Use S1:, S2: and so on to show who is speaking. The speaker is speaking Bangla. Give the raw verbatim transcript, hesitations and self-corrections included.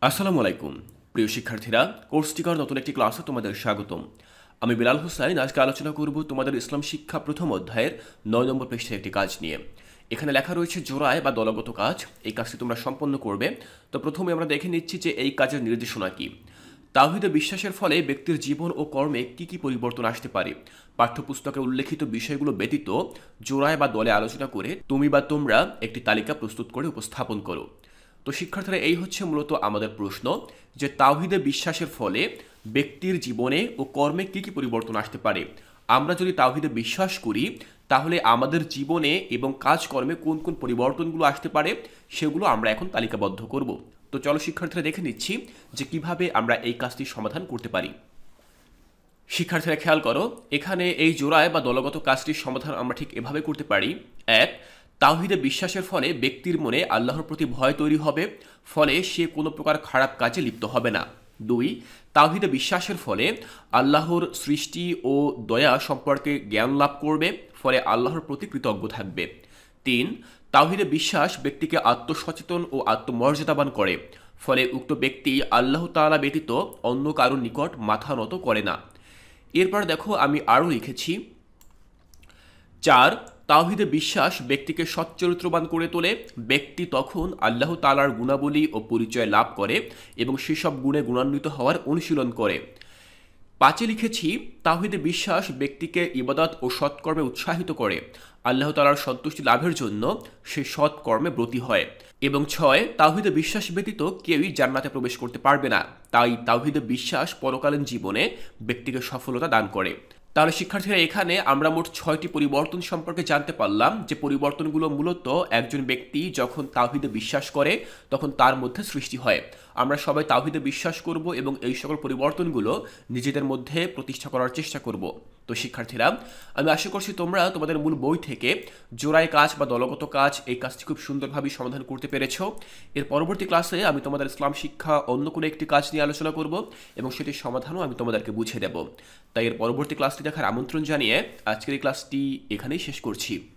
S1: আসসালামু আলাইকুম প্রিয় শিক্ষার্থীরা, কোর্সটিকার নতুন একটি ক্লাসে তোমাদের স্বাগতম। আমি বিলাল হোসাইন। আজকে আলোচনা করব তোমাদের ইসলাম শিক্ষা প্রথম অধ্যায়ের নয় নম্বর পৃষ্ঠার একটি কাজ নিয়ে। এখানে লেখা রয়েছে জোড়ায় বা দলগত কাজ। এই কাজটি তোমরা সম্পন্ন করবে। তো প্রথমে আমরা দেখে নিচ্ছি যে এই কাজের নির্দেশনা কি। তাওহীদে বিশ্বাসের ফলে ব্যক্তির জীবন ও কর্মে কি কি পরিবর্তন আসতে পারে। পাঠ্যপুস্তকে উল্লেখিত বিষয়গুলো ব্যতীত জোড়ায় বা দলে আলোচনা করে তুমি বা তোমরা একটি তালিকা প্রস্তুত করে উপস্থাপন করো। তো শিক্ষার্থীরা, এই হচ্ছে মূলত আমাদের প্রশ্ন যে তাওহীদে বিশ্বাসের ফলে ব্যক্তির জীবনে ও কর্মে কি কি পরিবর্তন আসতে পারে। আমরা যদি তাওহীদে বিশ্বাস করি তাহলে আমাদের জীবনে এবং কাজকর্মে কোন কোন পরিবর্তনগুলো আসতে পারে সেগুলো আমরা এখন তালিকাবদ্ধ করব। তো চলো শিক্ষার্থীরা, দেখে নিচ্ছি যে কিভাবে আমরা এই কাজটির সমাধান করতে পারি। শিক্ষার্থীরা খেয়াল করো, এখানে এই জোড়ায় বা দলগত কাজটির সমাধান আমরা ঠিক এভাবে করতে পারি। এক, তাওহীদে বিশ্বাসের ফলে ব্যক্তির মনে আল্লাহর প্রতি ভয় তৈরি হবে, ফলে সে কোনো প্রকার খারাপ কাজে লিপ্ত হবে না। দুই, তাওহীদে বিশ্বাসের ফলে আল্লাহর সৃষ্টি ও দয়া সম্পর্কে জ্ঞান লাভ করবে, ফলে আল্লাহর প্রতি কৃতজ্ঞ থাকবে। তিন, তাওহীদে বিশ্বাস ব্যক্তিকে আত্মসচেতন ও আত্মমর্যাদাবান করে, ফলে উক্ত ব্যক্তি আল্লাহ তাআলা ব্যতীত অন্য কারোর নিকট মাথা নত করে না। এরপর দেখো, আমি আরও লিখেছি। চার, তাওহীদে বিশ্বাস ব্যক্তিকে সচ্চরিত্রবান করে তোলে। ব্যক্তি তখন আল্লাহ তাআলার গুণাবলী ও পরিচয় লাভ করে এবং সেসব গুণে গুণান্বিত হওয়ার অনুশীলন করে। পাঁচে লিখেছি, তাওহীদে বিশ্বাস ব্যক্তিকে ইবাদত ও সৎকর্মে উৎসাহিত করে। আল্লাহ তাআলার সন্তুষ্টি লাভের জন্য সে সৎকর্মে ব্রতী হয়। এবং ছয়, তাওহীদে বিশ্বাস ব্যতীত কেউই জান্নাতে প্রবেশ করতে পারবে না, তাই তাওহীদে বিশ্বাস পরকালীন জীবনে ব্যক্তিকে সফলতা দান করে। তাহলে শিক্ষার্থীরা, এখানে আমরা মোট ছয়টি পরিবর্তন সম্পর্কে জানতে পারলাম। যে পরিবর্তনগুলো মূলত একজন ব্যক্তি যখন তাওহীদে বিশ্বাস করে তখন তার মধ্যে সৃষ্টি হয়। আমরা সবাই তাওহীদে বিশ্বাস করব এবং এই সকল পরিবর্তনগুলো নিজেদের মধ্যে প্রতিষ্ঠা করার চেষ্টা করব। তো শিক্ষার্থীরা, আমি আশা করছি তোমরা তোমাদের মূল বই থেকে জোড়ায় কাজ বা দলগত কাজ এই কাজটি খুব সুন্দরভাবে সমাধান করতে পেরেছ। এর পরবর্তী ক্লাসে আমি তোমাদের ইসলাম শিক্ষা অন্য কোনো একটি কাজ নিয়ে আলোচনা করব এবং সেটির সমাধানও আমি তোমাদেরকে বুঝিয়ে দেব। তাই এর পরবর্তী ক্লাসটি দেখার আমন্ত্রণ জানিয়ে আজকের এই ক্লাসটি এখানেই শেষ করছি।